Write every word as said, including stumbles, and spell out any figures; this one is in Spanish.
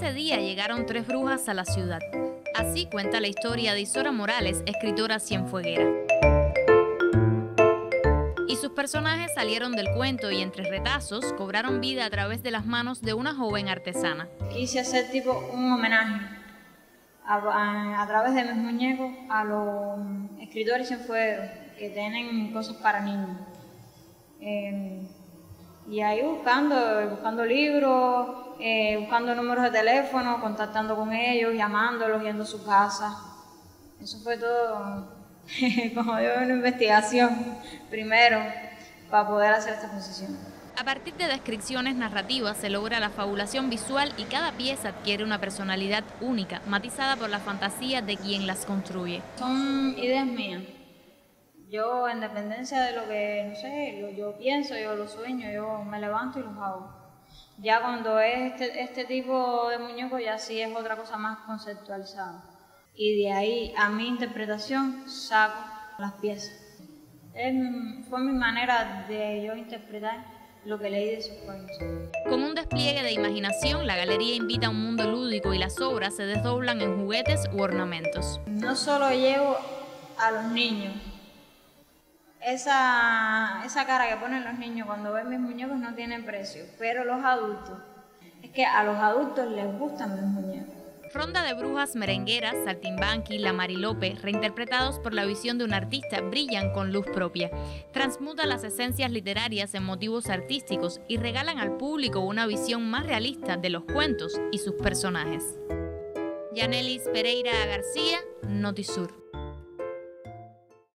Ese día llegaron tres brujas a la ciudad. Así cuenta la historia de Isora Morales, escritora cienfueguera. Y sus personajes salieron del cuento y entre retazos cobraron vida a través de las manos de una joven artesana. Quise hacer tipo un homenaje a, a, a través de mis muñecos a los escritores cienfuegueros que tienen cosas para niños. Eh, y ahí buscando, buscando libros, eh, buscando números de teléfono, contactando con ellos, llamándolos, yendo a sus casas. Eso fue todo, como digo, una investigación primero para poder hacer esta exposición. A partir de descripciones narrativas se logra la fabulación visual y cada pieza adquiere una personalidad única, matizada por la fantasía de quien las construye. Son ideas mías. Yo, en dependencia de lo que, no sé, lo, yo pienso, yo lo sueño, yo me levanto y los hago. Ya cuando es este, este tipo de muñeco, ya sí es otra cosa más conceptualizada. Y de ahí a mi interpretación saco las piezas. Es, fue mi manera de yo interpretar lo que leí de sus cuentos. Con un despliegue de imaginación, la galería invita a un mundo lúdico y las obras se desdoblan en juguetes u ornamentos. No solo llevo a los niños. Esa, esa cara que ponen los niños cuando ven mis muñecos no tiene precio, pero los adultos, es que a los adultos les gustan mis muñecos. Fronda de brujas, merengueras, saltimbanqui, la Marilope, reinterpretados por la visión de un artista, brillan con luz propia. Transmutan las esencias literarias en motivos artísticos y regalan al público una visión más realista de los cuentos y sus personajes. Yanelis Pereira García, Notisur.